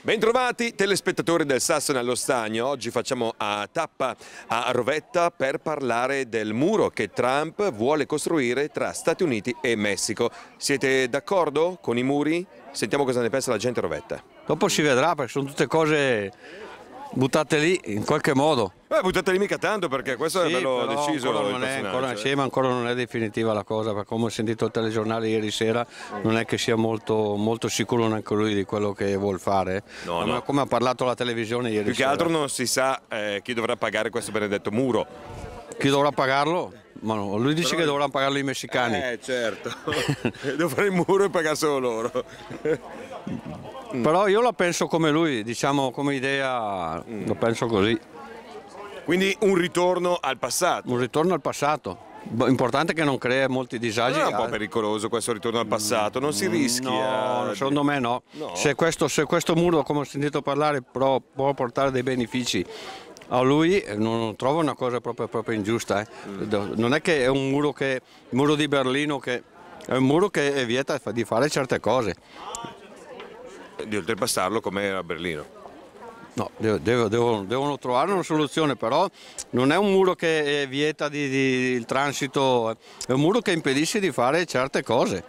Bentrovati telespettatori del Sassone allo Stagno. Oggi facciamo tappa a Rovetta per parlare del muro che Trump vuole costruire tra Stati Uniti e Messico. Siete d'accordo con i muri? Sentiamo cosa ne pensa la gente a Rovetta. Dopo si vedrà, perché sono tutte cose buttate lì in qualche modo. Buttate lì mica tanto, perché questo Sì, è bello però deciso. ancora non è definitiva la cosa, perché come ho sentito il telegiornale ieri sera non è che sia molto sicuro neanche lui di quello che vuol fare. No. Come ha parlato la televisione ieri Più che sera. altro non si sa chi dovrà pagare questo benedetto muro. Chi dovrà pagarlo? Ma no, lui dice che dovranno pagarlo i messicani. Certo, devo fare il muro e pagare solo loro. Però io la penso come lui, diciamo come idea, lo penso così. Quindi un ritorno al passato. Un ritorno al passato. Importante che non crea molti disagi. Non è un po' pericoloso questo ritorno al passato, non si rischia? No, secondo me no. Se questo muro, come ho sentito parlare, può portare dei benefici a lui, non trovo una cosa proprio ingiusta. Non è che è un muro il muro di Berlino, che è un muro che vieta di fare certe cose. Di oltrepassarlo come a Berlino. No, devono trovare una soluzione, però non è un muro che vieta il transito, è un muro che impedisce di fare certe cose.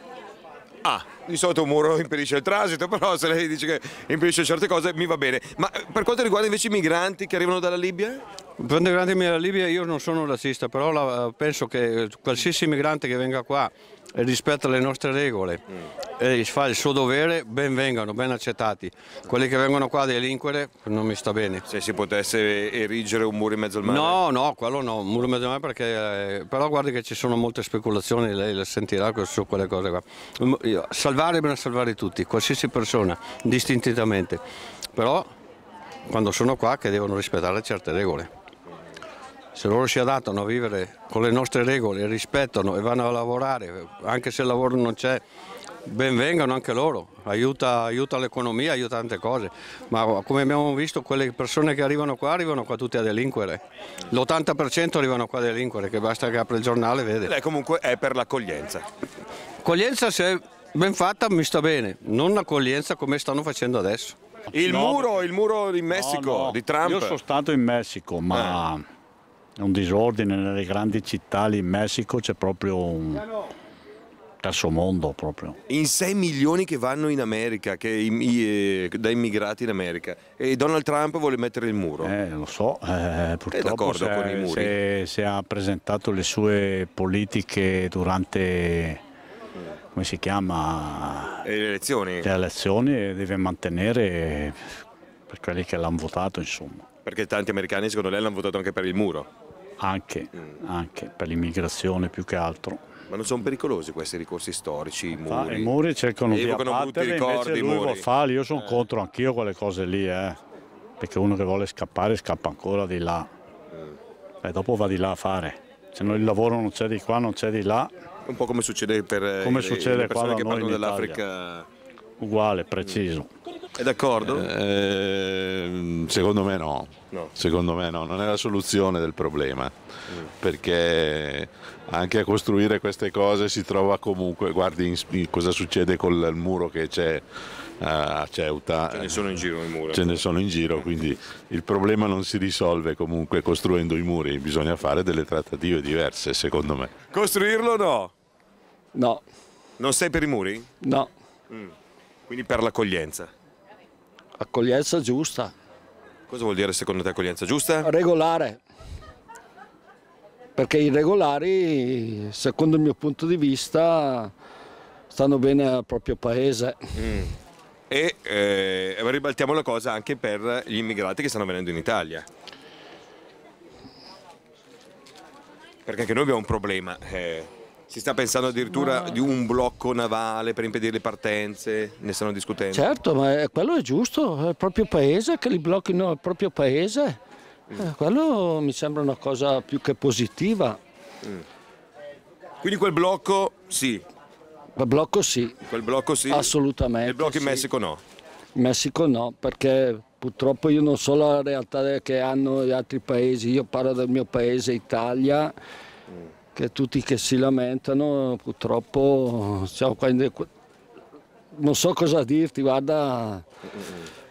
Di solito un muro impedisce il transito, però se lei dice che impedisce certe cose mi va bene. Ma per quanto riguarda invece i migranti che arrivano dalla Libia? Per quanto riguarda la Libia, io non sono razzista, però penso che qualsiasi migrante che venga qua e rispetta le nostre regole e fa il suo dovere, ben vengano, ben accettati. Quelli che vengono qua a delinquere non mi sta bene. Se si potesse erigere un muro in mezzo al mare? No, quello no, un muro in mezzo al mare, perché però guardi che ci sono molte speculazioni, lei le sentirà su quelle cose qua. Salvare, bisogna salvare tutti, qualsiasi persona, distintamente, però quando sono qua che devono rispettare certe regole. Se loro si adattano a vivere con le nostre regole, rispettano e vanno a lavorare, anche se il lavoro non c'è, ben vengano anche loro, aiuta l'economia, aiuta tante cose, ma come abbiamo visto quelle persone che arrivano qua tutti a delinquere, l'80% arrivano qua a delinquere, che basta che apre il giornale e vede. Lei comunque è per l'accoglienza. Accoglienza, se ben fatta, mi sta bene, non l'accoglienza come stanno facendo adesso. Il muro in Messico di Trump? Io sono stato in Messico, ma è un disordine nelle grandi città lì in Messico, c'è proprio un terzo mondo proprio. In 6 milioni che vanno in America, da immigrati in America, e Donald Trump vuole mettere il muro. Lo so, purtroppo con i muri? se ha presentato le sue politiche durante, come si chiama? Le elezioni? Le elezioni deve mantenere per quelli che l'hanno votato, insomma. Perché tanti americani secondo lei l'hanno votato anche per il muro? Anche per l'immigrazione più che altro. Ma non sono pericolosi questi ricorsi storici, i muri? I muri cercano di abbatterli, ricordi, invece lui vuole farli. Io sono contro anch'io quelle cose lì, perché uno che vuole scappare scappa ancora di là, e dopo va di là a fare. Se no il lavoro non c'è di qua, non c'è di là. Un po' come succede per le persone qua che da noi parlano in dell'Africa. Uguale, preciso. È d'accordo? Secondo me no. Secondo me no, non è la soluzione del problema, perché anche a costruire queste cose si trova comunque, guardi cosa succede col muro che c'è a Ceuta. Ce ne sono in giro i muri. Ce ne sono in giro, quindi il problema non si risolve comunque costruendo i muri, bisogna fare delle trattative diverse, secondo me. Costruirlo o no? No. Non sei per i muri? No. Quindi per l'accoglienza? Accoglienza giusta. Cosa vuol dire secondo te accoglienza giusta? Regolare, perché i regolari, secondo il mio punto di vista, stanno bene al proprio paese. E ribaltiamo la cosa anche per gli immigrati che stanno venendo in Italia. Perché anche noi abbiamo un problema. Si sta pensando addirittura di un blocco navale per impedire le partenze, ne stanno discutendo. Certo, ma quello è giusto, è il proprio paese, che li blocchino al proprio paese. Quello mi sembra una cosa più che positiva. Quindi quel blocco sì? Quel blocco sì. Quel blocco sì? Assolutamente. E il blocco in sì. Messico no? In Messico no, perché purtroppo io non so la realtà che hanno gli altri paesi, io parlo del mio paese, Italia. Che tutti che si lamentano, purtroppo non so cosa dirti, guarda,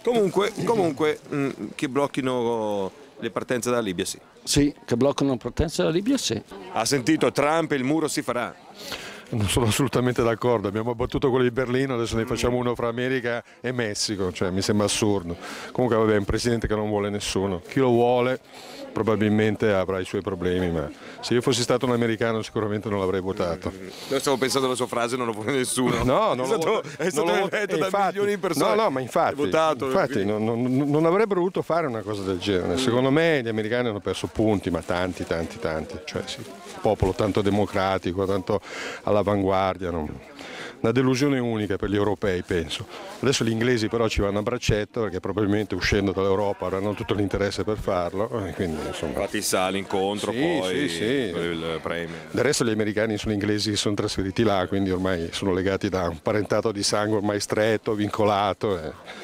Comunque che blocchino le partenze dalla Libia, sì. Sì, che bloccano la partenza dalla Libia, sì. Ha sentito Trump, il muro si farà. Non sono assolutamente d'accordo, abbiamo abbattuto quello di Berlino, adesso ne facciamo uno fra America e Messico, cioè mi sembra assurdo. Comunque vabbè, è un presidente che non vuole nessuno, chi lo vuole probabilmente avrà i suoi problemi, ma se io fossi stato un americano sicuramente non l'avrei votato. Io stavo pensando alla sua frase, non lo vuole nessuno. No, non è stato eletto da milioni di persone. No, ma infatti, votato, non avrebbero dovuto fare una cosa del genere. Secondo me gli americani hanno perso punti, ma tanti. Cioè, sì, popolo tanto democratico, tanto all'avanguardia. Una delusione unica per gli europei, penso. Adesso gli inglesi però ci vanno a braccetto perché probabilmente uscendo dall'Europa avranno tutto l'interesse per farlo. Quindi, insomma... Infatti sa l'incontro, poi sì. il premio. Del resto gli americani sono inglesi che sono trasferiti là, quindi ormai sono legati da un parentato di sangue ormai stretto, vincolato.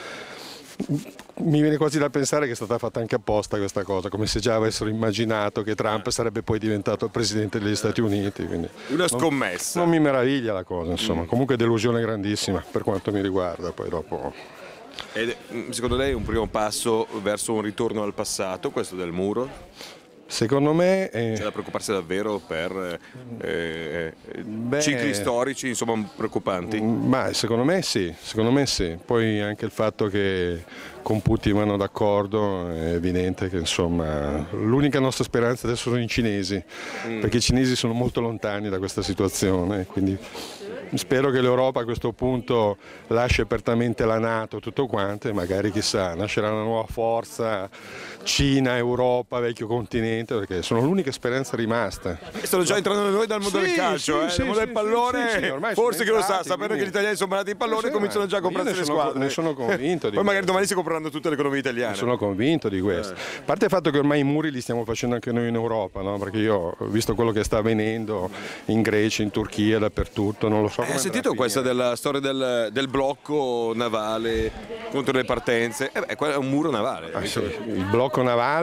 Mi viene quasi da pensare che è stata fatta anche apposta questa cosa, come se già avessero immaginato che Trump sarebbe poi diventato il presidente degli Stati Uniti. Quindi una scommessa. Non mi meraviglia la cosa, insomma. Comunque delusione grandissima per quanto mi riguarda, poi dopo... Ed secondo lei è un primo passo verso un ritorno al passato, questo del muro? Secondo me... C'è da preoccuparsi davvero per cicli storici, insomma, preoccupanti? Ma secondo me sì. Poi anche il fatto che con Putin vanno d'accordo è evidente che insomma l'unica nostra speranza adesso sono i cinesi, perché i cinesi sono molto lontani da questa situazione, quindi spero che l'Europa a questo punto lasci apertamente la NATO, tutto quanto, e magari chissà, nascerà una nuova forza, Cina, Europa, vecchio continente, perché sono l'unica speranza rimasta. Stanno già entrando da noi dal mondo del calcio, dal mondo del pallone, ormai forse che lo sa, entrati, sapendo che gli italiani sono malati di pallone cominciano già a comprarsi le squadre. Ne sono convinto. Poi magari domani si compreranno tutte le economie italiane. Sono convinto di questo. A parte il fatto che ormai i muri li stiamo facendo anche noi in Europa, no? Perché io ho visto quello che sta avvenendo in Grecia, in Turchia, dapperturo, non lo so. Hai sentito questa della storia del blocco navale contro le partenze? Quello è un muro navale. Sì. Il blocco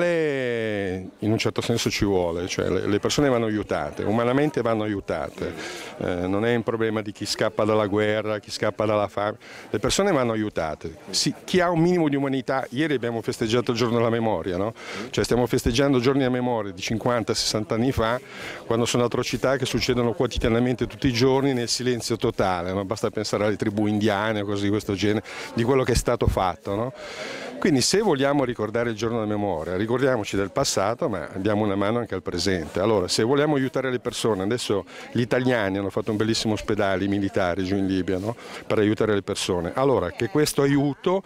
navale in un certo senso ci vuole, cioè le persone vanno aiutate, umanamente vanno aiutate, non è un problema di chi scappa dalla guerra, chi scappa dalla fame, le persone vanno aiutate. Sì, chi ha un minimo di umanità, ieri abbiamo festeggiato il giorno della memoria, no? Cioè stiamo festeggiando giorni a memoria di 50-60 anni fa, quando sono atrocità che succedono quotidianamente tutti i giorni nel silenzio totale, no? Basta pensare alle tribù indiane o cose di questo genere, di quello che è stato fatto, no? Quindi se vogliamo ricordare il giorno della memoria, ricordiamoci del passato, ma diamo una mano anche al presente. Allora, se vogliamo aiutare le persone, adesso gli italiani hanno fatto un bellissimo ospedale, i militari giù in Libia, no? Per aiutare le persone. Allora, che questo aiuto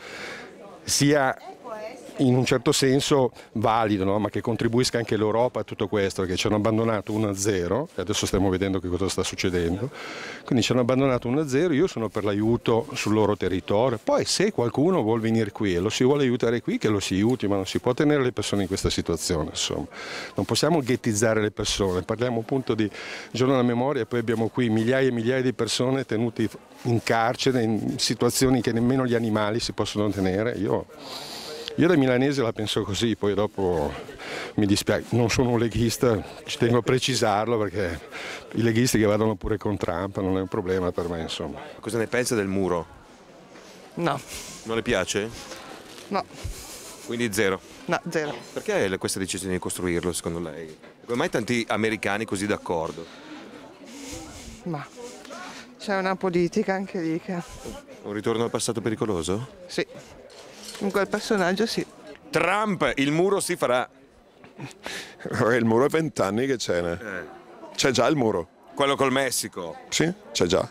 sia in un certo senso valido, no? Ma che contribuisca anche l'Europa a tutto questo, perché ci hanno abbandonato 1-0 e adesso stiamo vedendo che cosa sta succedendo, quindi ci hanno abbandonato 1-0, io sono per l'aiuto sul loro territorio, poi se qualcuno vuole venire qui e lo si vuole aiutare qui, che lo si aiuti, ma non si può tenere le persone in questa situazione, insomma. Non possiamo ghettizzare le persone, parliamo appunto di giorno della memoria e poi abbiamo qui migliaia e migliaia di persone tenute in carcere, in situazioni che nemmeno gli animali si possono tenere. Io da milanese la penso così, poi dopo mi dispiace, non sono un leghista, ci tengo a precisarlo perché i leghisti che vadano pure con Trump non è un problema per me, insomma. Cosa ne pensa del muro? No. Non le piace? No. Quindi zero? No, zero. Perché questa decisione di costruirlo secondo lei? Come mai tanti americani così d'accordo? Ma c'è una politica anche lì che... Un ritorno al passato pericoloso? Sì. In quel personaggio sì. Trump, il muro si farà. Il muro è 20 anni che ce n'è. C'è già il muro. Quello col Messico? Sì, c'è già.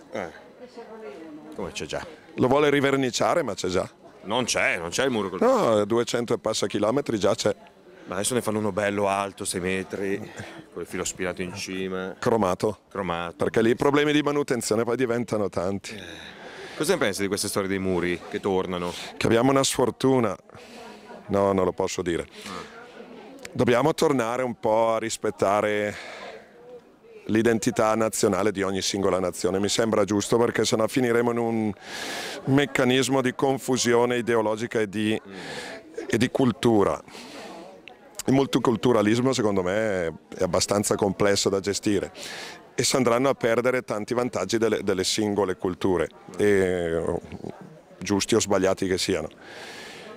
Come c'è già? Lo vuole riverniciare, ma c'è già. Non c'è il muro col Messico. No, 200 e passa chilometri già c'è. Ma adesso ne fanno uno bello alto, 6 metri, con il filo spinato in cima. Cromato. Perché lì i problemi di manutenzione poi diventano tanti. Cosa ne pensi di queste storie dei muri che tornano? Che abbiamo una sfortuna. No, non lo posso dire. Dobbiamo tornare un po' a rispettare l'identità nazionale di ogni singola nazione. Mi sembra giusto, perché sennò finiremo in un meccanismo di confusione ideologica e di cultura. Il multiculturalismo secondo me è abbastanza complesso da gestire e si andranno a perdere tanti vantaggi delle singole culture, giusti o sbagliati che siano.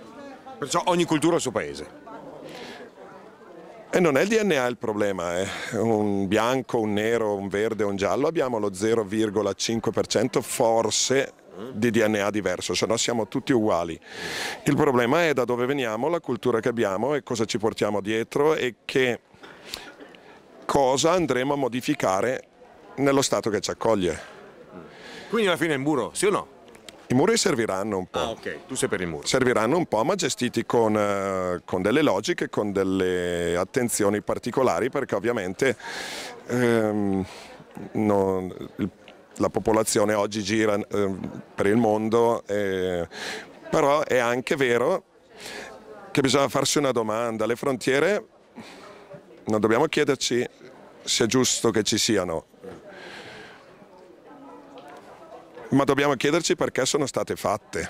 Perciò ogni cultura ha il suo paese. E non è il DNA il problema, un bianco, un nero, un verde, un giallo, abbiamo lo 0,5% forse di DNA diverso, se no siamo tutti uguali. Il problema è da dove veniamo, la cultura che abbiamo e cosa ci portiamo dietro e che cosa andremo a modificare nello Stato che ci accoglie. Quindi alla fine il muro, sì o no? I muri serviranno un po'. Ah, ok, tu sei per il muro. Serviranno un po', ma gestiti con delle logiche, con delle attenzioni particolari, perché ovviamente la popolazione oggi gira per il mondo, però è anche vero che bisogna farsi una domanda. Le frontiere non dobbiamo chiederci se è giusto che ci siano, ma dobbiamo chiederci perché sono state fatte.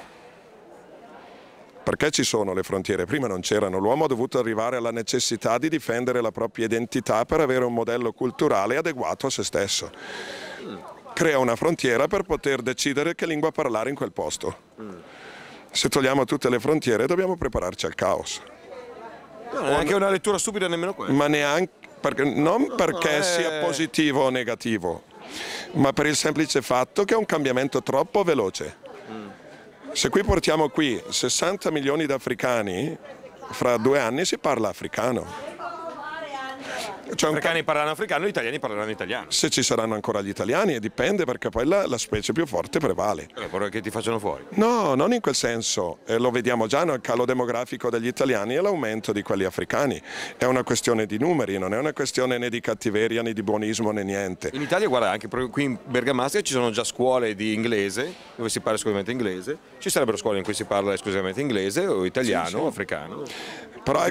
Perché ci sono le frontiere? Prima non c'erano, l'uomo ha dovuto arrivare alla necessità di difendere la propria identità per avere un modello culturale adeguato a se stesso. Crea una frontiera per poter decidere che lingua parlare in quel posto. Se togliamo tutte le frontiere dobbiamo prepararci al caos. Non è anche una lettura stupida nemmeno quella. Ma neanche, non perché sia positivo o negativo, ma per il semplice fatto che è un cambiamento troppo veloce. Se qui portiamo qui 60 milioni di africani, fra 2 anni si parla africano. Gli africani parlano africano, gli italiani parleranno italiano. Se ci saranno ancora gli italiani, dipende, perché poi la specie più forte prevale. Vorrei che ti facciano fuori. No, non in quel senso, lo vediamo già nel calo demografico degli italiani e l'aumento di quelli africani. È una questione di numeri, non è una questione né di cattiveria né di buonismo né niente. In Italia, guarda, anche qui in Bergamasca ci sono già scuole di inglese, dove si parla esclusivamente inglese, ci sarebbero scuole in cui si parla esclusivamente inglese o italiano o africano. Però,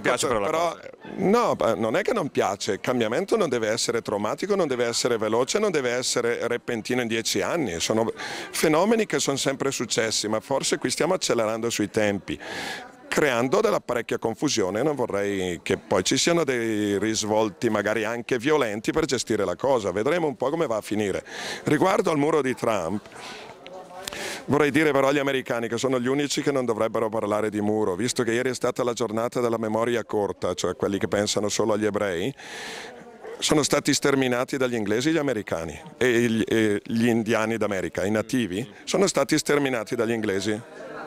no, non è che non piace, il cambiamento non deve essere traumatico, non deve essere veloce, non deve essere repentino in 10 anni, sono fenomeni che sono sempre successi, ma forse qui stiamo accelerando sui tempi, creando della parecchia confusione. Non vorrei che poi ci siano dei risvolti magari anche violenti per gestire la cosa, vedremo un po' come va a finire. Riguardo al muro di Trump, vorrei dire però agli americani che sono gli unici che non dovrebbero parlare di muro, visto che ieri è stata la giornata della memoria corta, cioè quelli che pensano solo agli ebrei. Sono stati sterminati dagli inglesi gli americani e gli indiani d'America, i nativi, sono stati sterminati dagli inglesi.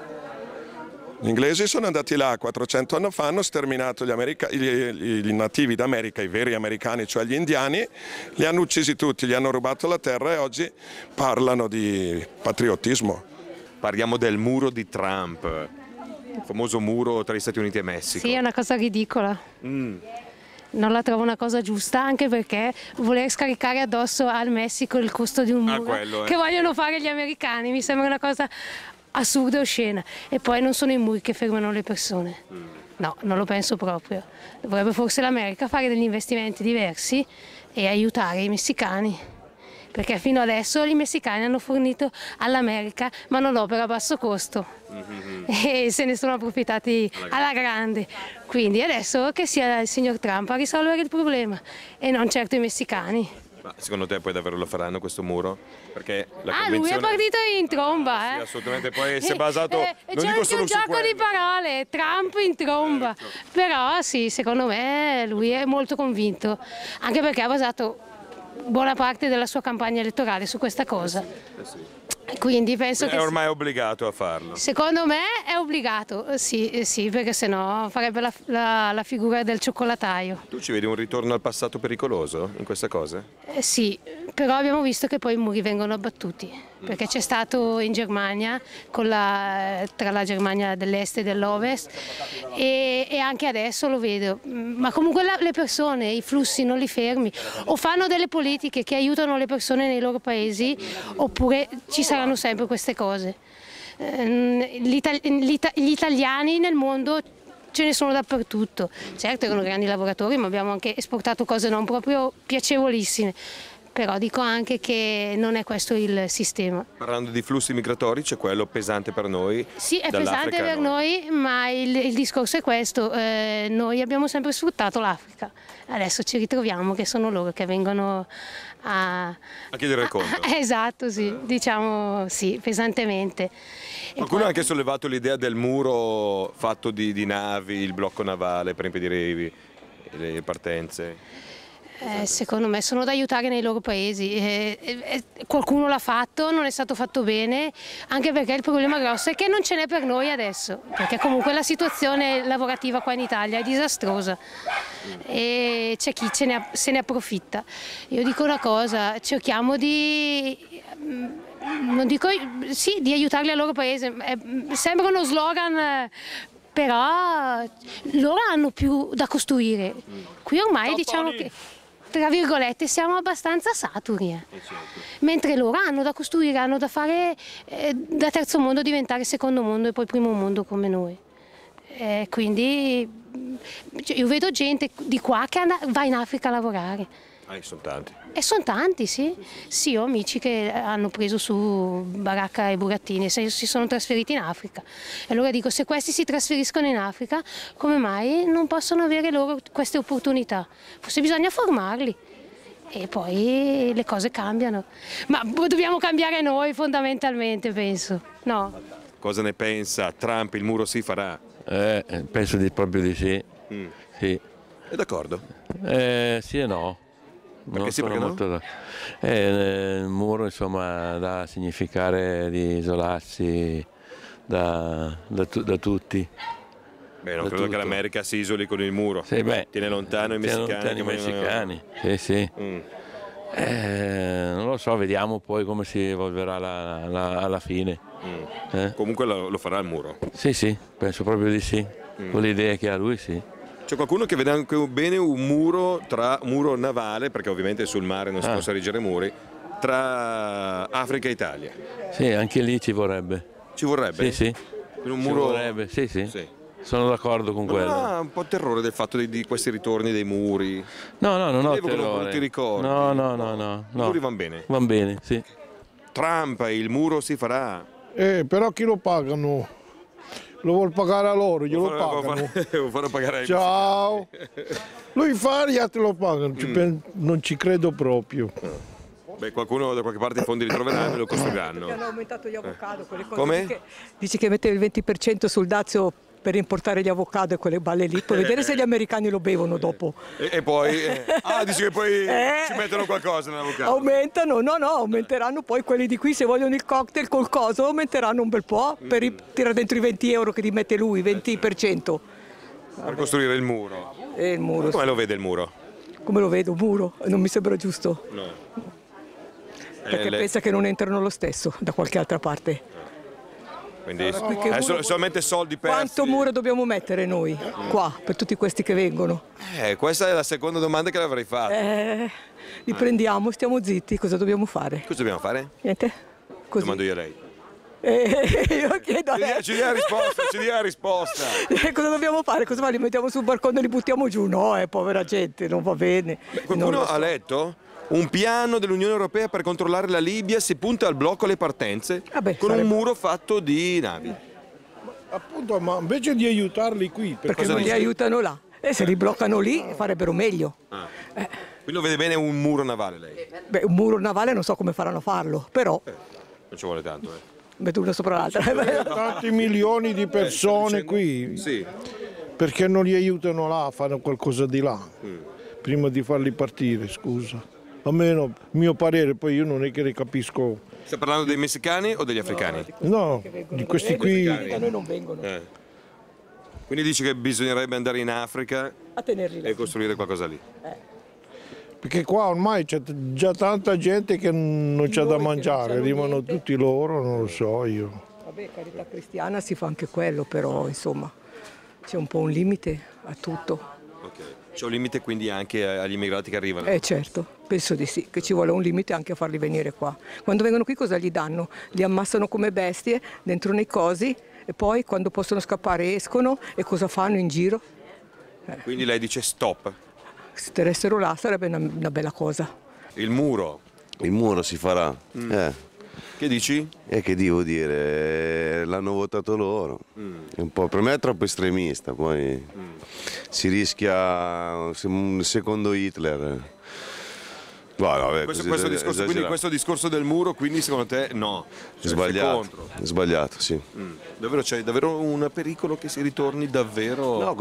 Gli inglesi sono andati là 400 anni fa, hanno sterminato i nativi d'America, i veri americani, cioè gli indiani, li hanno uccisi tutti, gli hanno rubato la terra e oggi parlano di patriottismo. Parliamo del muro di Trump, il famoso muro tra gli Stati Uniti e Messico. Sì, è una cosa ridicola. Non la trovo una cosa giusta, anche perché voler scaricare addosso al Messico il costo di un muro che vogliono fare gli americani mi sembra una cosa assurda e oscena. E poi non sono i muri che fermano le persone. No, non lo penso proprio. Dovrebbe forse l'America fare degli investimenti diversi e aiutare i messicani. Perché fino adesso i messicani hanno fornito all'America manodopera a basso costo e se ne sono approfittati alla grande. Quindi adesso che sia il signor Trump a risolvere il problema e non certo i messicani. Ma secondo te poi davvero lo faranno questo muro? Perché la lui è partito in tromba, Sì, assolutamente, poi si è basato, non c'è dico solo un su gioco quello. di parole, Trump in tromba, però sì, secondo me lui è molto convinto, anche perché ha basato buona parte della sua campagna elettorale su questa cosa. Quindi penso che è ormai obbligato a farlo. Secondo me è obbligato, sì, perché sennò farebbe la figura del cioccolataio. Tu ci vedi un ritorno al passato pericoloso in queste cose? Sì, però abbiamo visto che poi i muri vengono abbattuti, perché c'è stato in Germania, tra la Germania dell'Est e dell'Ovest, e anche adesso lo vedo. Ma comunque le persone, i flussi non li fermi, o fanno delle politiche che aiutano le persone nei loro paesi, oppure ci saranno sempre queste cose. Gli italiani nel mondo ce ne sono dappertutto, certo erano grandi lavoratori, ma abbiamo anche esportato cose non proprio piacevolissime, però dico anche che non è questo il sistema. Parlando di flussi migratori, c'è quello pesante per noi. Sì, è pesante per noi, ma il discorso è questo, noi abbiamo sempre sfruttato l'Africa, adesso ci ritroviamo che sono loro che vengono a chiedere il conto. Esatto, sì, diciamo sì, pesantemente. Qualcuno ha anche sollevato l'idea del muro fatto di navi, il blocco navale per impedire le partenze. Secondo me sono da aiutare nei loro paesi, qualcuno l'ha fatto, non è stato fatto bene, anche perché il problema grosso è che non ce n'è per noi adesso, perché comunque la situazione lavorativa qua in Italia è disastrosa e c'è chi se ne approfitta. Io dico una cosa, cerchiamo di aiutarli al loro paese, sembra uno slogan, però loro hanno più da costruire, qui ormai diciamo che tra virgolette siamo abbastanza saturi, mentre loro hanno da costruire, hanno da fare da terzo mondo diventare secondo mondo e poi primo mondo come noi. Quindi io vedo gente di qua che va in Africa a lavorare. Sono tanti. E sono tanti, sì. Sì, ho amici che hanno preso su baracca e burattini e si sono trasferiti in Africa. E allora dico, se questi si trasferiscono in Africa, come mai non possono avere loro queste opportunità? Forse bisogna formarli e poi le cose cambiano. Ma dobbiamo cambiare noi fondamentalmente, penso. No? Cosa ne pensa? Trump, il muro si farà? Penso proprio di sì. Sì. È d'accordo? Sì e no. Perché sì, perché no? Il muro insomma dà a significare di isolarsi da tutti. Beh, non credo che l'America si isoli con il muro. Sì, tiene lontano i messicani. Sì, sì. Non lo so, vediamo poi come si evolverà alla fine. Comunque lo farà il muro? Sì, sì, penso proprio di sì. Con le idee che ha lui, sì. C'è qualcuno che vede anche bene un muro navale, perché ovviamente sul mare non si possono erigere muri, tra Africa e Italia. Sì, anche lì ci vorrebbe. Ci vorrebbe? Sì, sì. Un muro... Ci vorrebbe, sì, sì. Sono d'accordo con quello. Ha un po' terrore del fatto di questi ritorni dei muri? No, non ho terrore. Brutti ricordi? No. I muri vanno bene? Van bene, sì. Trump, il muro si farà? Però chi lo pagano? Lo vuol pagare a loro, glielo pagano. Lo farò pagare ai Ciao! Lui fa, gli altri lo pagano, non ci credo proprio. Beh, qualcuno da qualche parte i fondi li troveranno e lo costruiranno. Hanno aumentato gli avocado, quelle cose. Come? Dici che mette il 20% sul dazio per importare gli avocado e quelle balle lì, poi vedere se gli americani lo bevono dopo. E poi? Dici che poi ci mettono qualcosa nell'avocado? Aumentano, no, aumenteranno poi quelli di qui, se vogliono il cocktail col coso, aumenteranno un bel po' per tirare dentro i 20 euro che ti mette lui, 20%. Per costruire il muro? Il muro. Come lo vede il muro? Come lo vedo, muro, non mi sembra giusto. No. Perché pensa che non entrano lo stesso da qualche altra parte. Quindi solamente soldi persi. Quanto muro dobbiamo mettere noi qua per tutti questi che vengono? Questa è la seconda domanda che l'avrei fatta. Li prendiamo, stiamo zitti, cosa dobbiamo fare? Cosa dobbiamo fare? Niente. Così. Domando io a lei. Io chiedo a lei. Ci dia la risposta. Cosa dobbiamo fare? Cosa li mettiamo sul balcone e li buttiamo giù? No, povera gente, non va bene. Qualcuno ha letto? Un piano dell'Unione Europea per controllare la Libia, si punta al blocco alle partenze con un muro fatto di navi. Appunto, ma invece di aiutarli qui... Perché non li aiutano là? E se li bloccano lì farebbero meglio. Quindi lo vede bene un muro navale lei? Beh, un muro navale non so come faranno a farlo, però... non ci vuole tanto, Metto una sopra l'altra. Tanti milioni di persone qui. Sì. Perché non li aiutano là, fanno qualcosa di là, prima di farli partire, scusa. Almeno mio parere, poi io non è che ne capisco. Stai parlando dei messicani o degli africani? No, di questi qui. Da noi non vengono. Quindi dici che bisognerebbe andare in Africa a tenerli là. E costruire qualcosa lì? Perché qua ormai c'è già tanta gente che non c'ha da mangiare, arrivano tutti loro, non lo so io. Vabbè, carità cristiana si fa anche quello, però insomma c'è un po' un limite a tutto. C'è un limite quindi anche agli immigrati che arrivano? Certo, penso di sì, che ci vuole un limite anche a farli venire qua. Quando vengono qui cosa gli danno? Li ammassano come bestie dentro nei cosi e poi quando possono scappare escono e cosa fanno in giro? Quindi lei dice stop? Se restero là sarebbe una bella cosa, Il muro. Il muro si farà. Che dici? Che devo dire, l'hanno votato loro. Per me è troppo estremista, poi si rischia un secondo Hitler. Vabbè, quindi questo discorso del muro, quindi secondo te no? Sbagliato, sbagliato, sì. Davvero c'è davvero un pericolo che si ritorni davvero? No,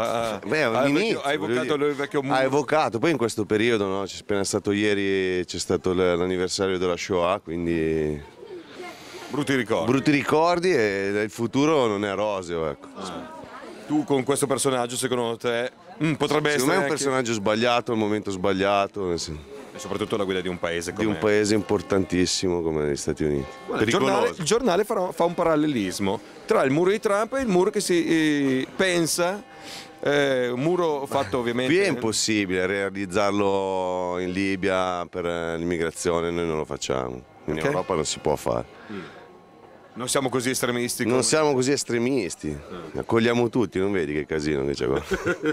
hai evocato il vecchio muro. Ha evocato, poi in questo periodo, no? C'è appena stato ieri, c'è stato l'anniversario della Shoah, quindi brutti ricordi. Brutti ricordi e il futuro non è roseo, ecco. Tu con questo personaggio, secondo te, potrebbe essere... Secondo me è un personaggio sbagliato al momento sbagliato. E soprattutto alla guida di un paese come... Di un paese importantissimo come gli Stati Uniti. Il giornale fa un parallelismo tra il muro di Trump e il muro che si pensa, un muro fatto ovviamente... Qui è impossibile realizzarlo in Libia per l'immigrazione, noi non lo facciamo. In Europa non si può fare. Non siamo così estremisti. Non siamo così estremisti. Accogliamo tutti, non vedi che casino che c'è qua.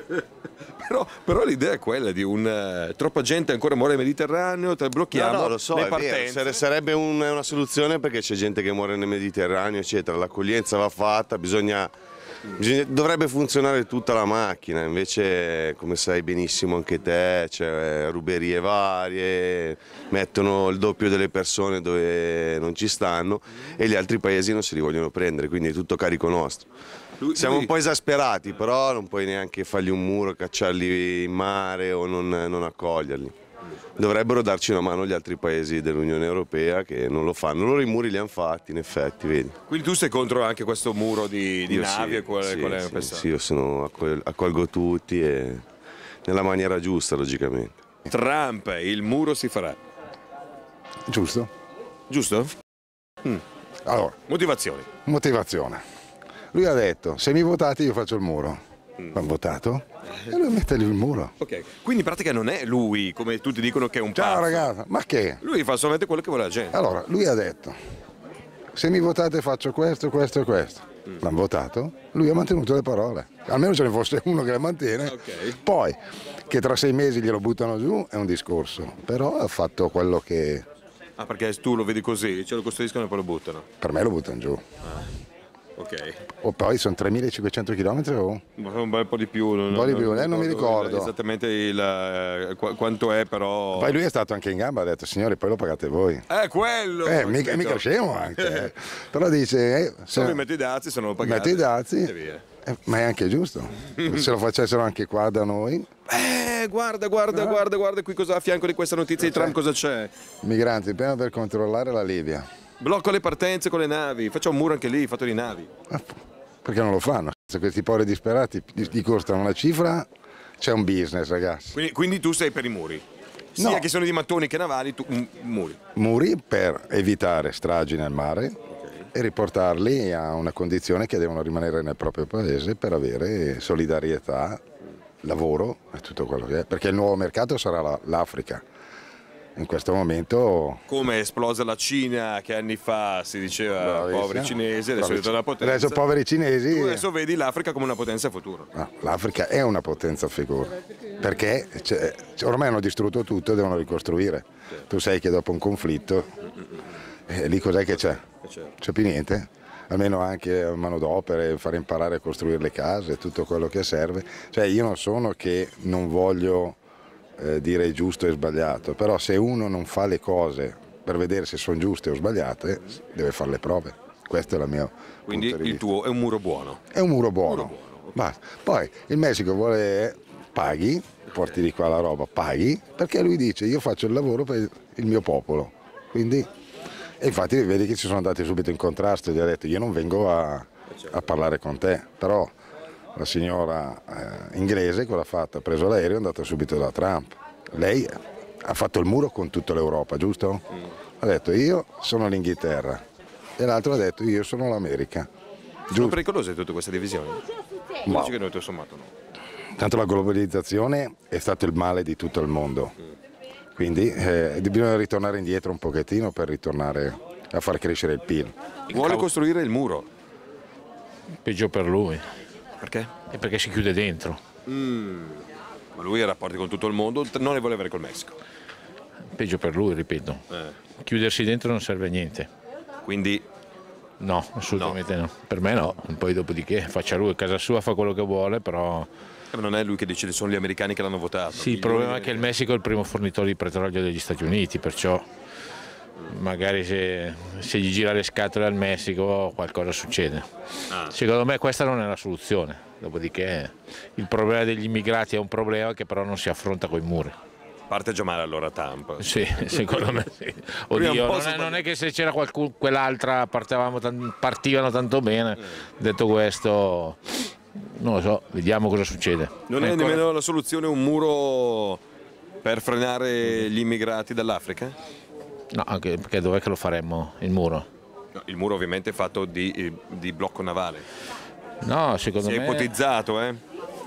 però l'idea è quella di troppa gente ancora muore nel Mediterraneo, blocchiamo lo so, le è partenze. Vero. Sarebbe una soluzione perché c'è gente che muore nel Mediterraneo, eccetera. L'accoglienza va fatta, dovrebbe funzionare tutta la macchina, invece come sai benissimo anche te c'è ruberie varie, mettono il doppio delle persone dove non ci stanno e gli altri paesi non se li vogliono prendere, quindi è tutto carico nostro. Siamo un po' esasperati, però non puoi neanche fargli un muro, cacciarli in mare o non accoglierli. Dovrebbero darci una mano gli altri paesi dell'Unione Europea che non lo fanno. Loro i muri li hanno fatti, in effetti, vedi. Quindi tu sei contro anche questo muro di navi? Sì, io accolgo tutti e nella maniera giusta, logicamente. Trump, il muro si farà. Giusto. Giusto? Allora. Motivazione. Lui ha detto, se mi votate io faccio il muro. L'hanno votato? E lui mette lì il muro. Ok, quindi in pratica non è lui, come tutti dicono che è un pazzo. Ciao ragazza, ma che? Lui fa solamente quello che vuole la gente. Allora, lui ha detto, se mi votate faccio questo, questo e questo. L'hanno votato, lui ha mantenuto le parole. Almeno ce ne fosse uno che le mantiene. Okay. Poi, che tra 6 mesi glielo buttano giù, è un discorso. Però ha fatto quello che... Ah, perché tu lo vedi così, ce lo costruiscono e poi lo buttano? Per me lo buttano giù. Ok. O poi sono 3.500 km o? Un bel po' di più. Un po' di più, non mi ricordo. Esattamente quanto è, però... Poi lui è stato anche in gamba, ha detto, signori, poi lo pagate voi. Quello! Mica scemo anche. Però dice... se mi metti i dazi, sono pagati. Metti i dazi, ma è anche giusto. Se lo facessero anche qua da noi... Guarda qui cosa a fianco di questa notizia di Trump cosa c'è? Migranti, prima per controllare la Libia. Blocco le partenze con le navi, faccia un muro anche lì, fatto di navi. Perché non lo fanno? Se questi poveri disperati gli costano una cifra, c'è un business, ragazzi. Quindi tu sei per i muri? Sia che sono di mattoni che navali, tu muri. Muri per evitare stragi nel mare e riportarli a una condizione che devono rimanere nel proprio paese per avere solidarietà, lavoro e tutto quello che è. Perché il nuovo mercato sarà l'Africa. In questo momento... Come è esplosa la Cina che anni fa si diceva poveri cinesi, adesso è diventata una potenza. Adesso poveri cinesi... Tu adesso vedi l'Africa come una potenza futuro. No, l'Africa è una potenza futuro, perché ormai hanno distrutto tutto e devono ricostruire. Tu sai che dopo un conflitto, lì cos'è che c'è? C'è più niente. Almeno anche manodopere, fare imparare a costruire le case, tutto quello che serve. Cioè io non sono che non voglio... dire giusto e sbagliato, però se uno non fa le cose per vedere se sono giuste o sbagliate deve fare le prove, questo è la mia. Quindi il tuo è un muro buono? È un muro buono, basta. Poi il Messico vuole paghi, porti di qua la roba, paghi, perché lui dice io faccio il lavoro per il mio popolo, quindi e infatti vedi che ci sono andati subito in contrasto, gli ha detto io non vengo a parlare con te, però la signora inglese cosa ha fatto? Ha preso l'aereo e è andata subito da Trump. Lei ha fatto il muro con tutta l'Europa, giusto? Ha detto io sono l'Inghilterra e l'altro ha detto io sono l'America. Sono pericolose tutte queste divisioni? No. Dici che noi tutto sommato no. Tanto la globalizzazione è stato il male di tutto il mondo, quindi bisogna ritornare indietro un pochettino per ritornare a far crescere il PIL. Vuole costruire il muro? Peggio per lui. Perché? È perché si chiude dentro. Ma lui ha rapporti con tutto il mondo, non ne vuole avere col Messico. peggio per lui, ripeto. Chiudersi dentro non serve a niente. Quindi? No, assolutamente no. Per me no, poi dopodiché faccia lui a casa sua, fa quello che vuole, però... Ma non è lui che decide, sono gli americani che l'hanno votato. Sì, il problema è che il Messico è il primo fornitore di petrolio degli Stati Uniti, perciò magari se gli gira le scatole al Messico qualcosa succede. Secondo me questa non è la soluzione, dopodiché il problema degli immigrati è un problema che però non si affronta coi muri. Parte già male allora Trump. Sì, secondo me sì. Oddio, non è che se c'era quell'altra partivano tanto bene. Detto questo, non lo so, vediamo cosa succede. Non è nemmeno la soluzione un muro per frenare gli immigrati dall'Africa? No, anche perché dov'è che lo faremmo il muro? No, il muro ovviamente è fatto di blocco navale. No, secondo me... Si è ipotizzato,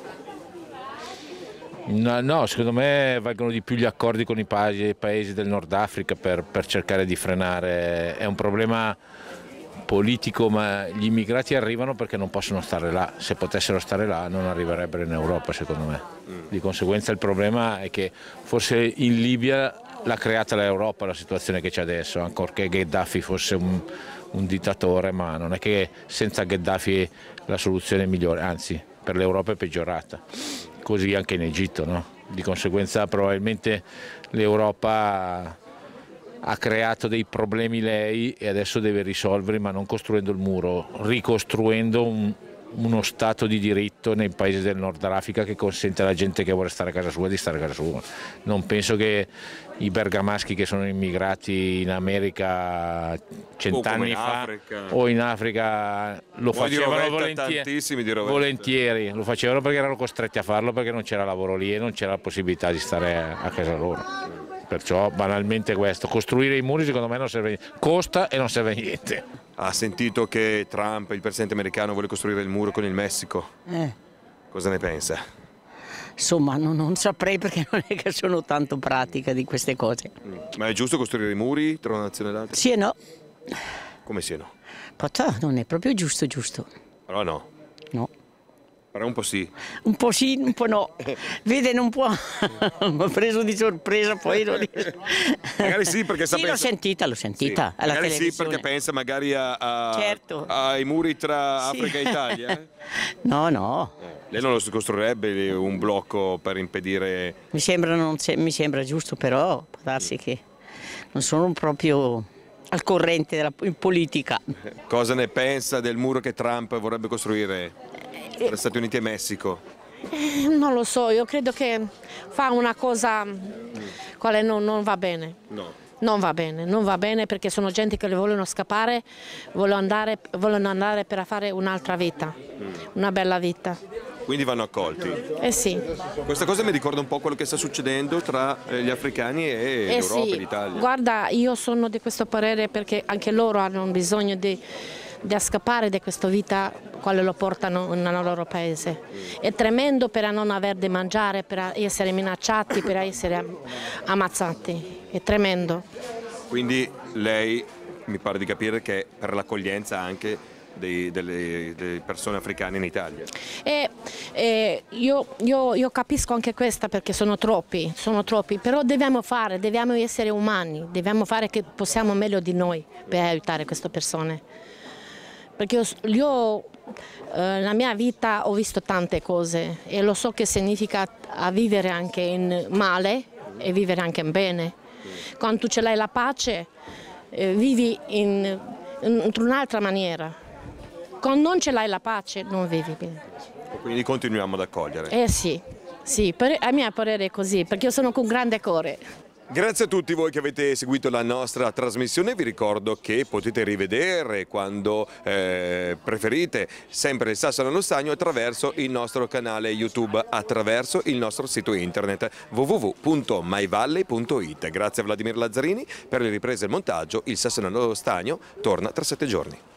No, secondo me valgono di più gli accordi con i paesi del Nord Africa per cercare di frenare. È un problema politico, ma gli immigrati arrivano perché non possono stare là. Se potessero stare là non arriverebbero in Europa, secondo me. Di conseguenza il problema è che forse in Libia l'ha creata l'Europa la situazione che c'è adesso, ancorché Gheddafi fosse un dittatore, ma non è che senza Gheddafi la soluzione è migliore, anzi per l'Europa è peggiorata. Così anche in Egitto, no? Di conseguenza probabilmente l'Europa ha creato dei problemi lei e adesso deve risolverli, ma non costruendo il muro, ricostruendo uno stato di diritto nei paesi del Nord Africa che consente alla gente che vuole stare a casa sua di stare a casa sua. Non penso che i bergamaschi che sono immigrati in America 100 anni fa o in Africa lo facevano volentieri, lo facevano perché erano costretti a farlo, perché non c'era lavoro lì e non c'era la possibilità di stare a casa loro. Perciò banalmente questo, costruire i muri secondo me non serve, costa e non serve a niente. Ha sentito che Trump, il presidente americano, vuole costruire il muro con il Messico? Cosa ne pensa? Insomma, non saprei perché non è che sono tanto pratica di queste cose. Ma è giusto costruire i muri tra una nazione e l'altra? Sì e no. Come sì e no? Non è proprio giusto. Però no. No. Però un po' sì. Un po' sì, un po' no. Vede, non può. Mi ha preso di sorpresa, poi non riesco. Magari sì, perché sì, l'ho sentita. Sì. Alla magari sì, perché pensa magari ai muri tra Africa e Italia. No. Lei non lo costruirebbe un blocco per impedire... Mi sembra giusto, però può darsi che non sono proprio al corrente della politica. Cosa ne pensa del muro che Trump vorrebbe costruire tra Stati Uniti e Messico? Non lo so, io credo che fa una cosa quale non va bene. No. Non va bene perché sono gente che le vogliono scappare, vogliono andare per fare un'altra vita, una bella vita. Quindi vanno accolti? Sì. Questa cosa mi ricorda un po' quello che sta succedendo tra gli africani e l'Europa e l'Italia. Guarda, io sono di questo parere perché anche loro hanno bisogno di scappare da questa vita quale lo portano nel loro paese. È tremendo per non aver da mangiare, per essere minacciati, per essere ammazzati. È tremendo. Quindi lei mi pare di capire che è per l'accoglienza anche delle persone africane in Italia. Io capisco anche questa perché sono troppi, però dobbiamo essere umani, dobbiamo fare che possiamo meglio di noi per aiutare queste persone. Perché io nella mia vita ho visto tante cose e lo so che significa vivere anche in male e vivere anche in bene. Quando tu ce l'hai la pace, vivi in un'altra maniera. Quando non ce l'hai la pace, non vivi bene. Quindi continuiamo ad accogliere. Sì, a mio parere è così, perché io sono con grande cuore. Grazie a tutti voi che avete seguito la nostra trasmissione, vi ricordo che potete rivedere quando preferite sempre il Sassano allo Stagno attraverso il nostro canale YouTube, attraverso il nostro sito internet www.myvalley.it. Grazie a Vladimir Lazzarini per le riprese e il montaggio, il Sassano allo Stagno torna tra 7 giorni.